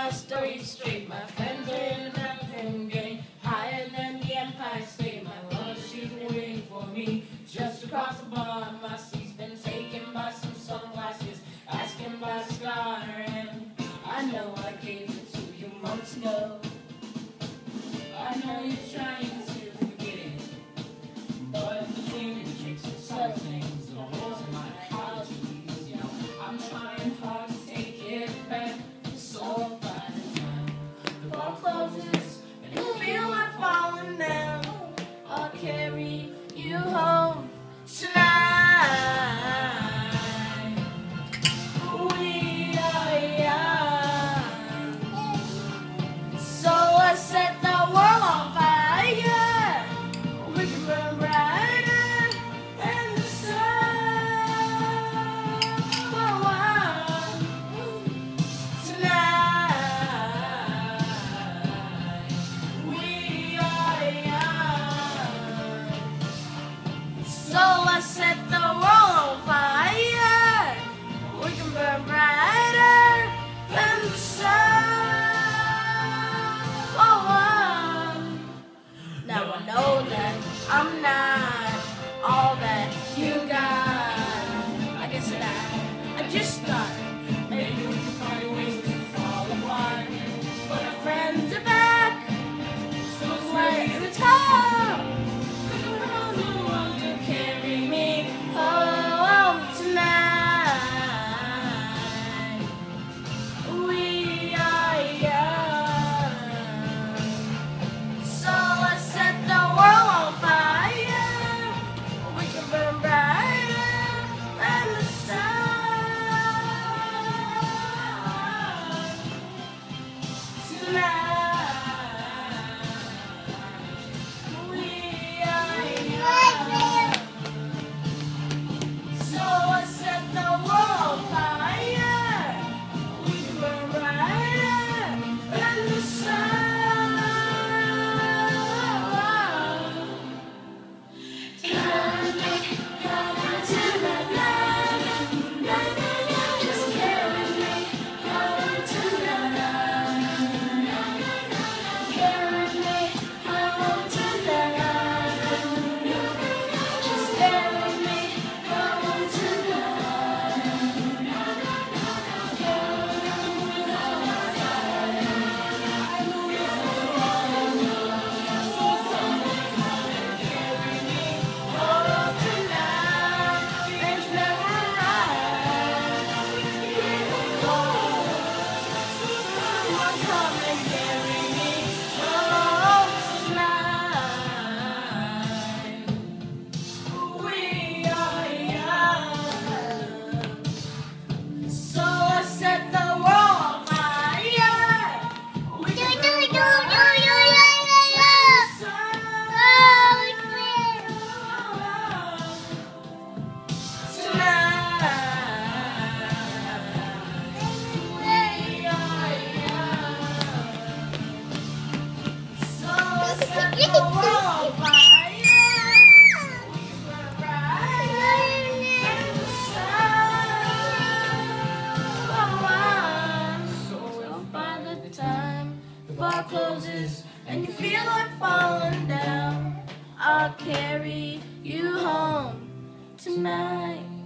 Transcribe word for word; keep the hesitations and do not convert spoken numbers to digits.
my story straight. My friends are in the bathroom game, higher than the Empire State. My love, she's waiting for me just across the bar. My seat's been taken by some sunglasses, asking by the scar, and I know I gave it to you months ago. I know you're trying to forget it, but between the kicks and some things, the holes in my apologies, you know, I'm trying hard to take it back. So by the time the bar closes and you feel like falling down, I'll carry you home tonight. We are young, so let's set the world on fire. We can burn brighter than the sun. Oh, tonight we are young, so let's set the world on fire. We can burn brighter than the sun. Oh, now I know that I'm not all that you got. I guess that I, I just thought maybe we could find ways to fall apart. But our friends are back, so it's like the top. Cause we're all who want to carry me home tonight. We are young, so let's set the world on fire. We can burn brighter than the sun. Tonight we are young, so let's set the world on fire. We can burn brighter than the sun. Carry me home tonight. Just carry me home tonight. Carry me home tonight. Just carry me home tonight. So let's set the world on fire. We can burn brighter closes and you feel like falling down, I'll carry you home tonight.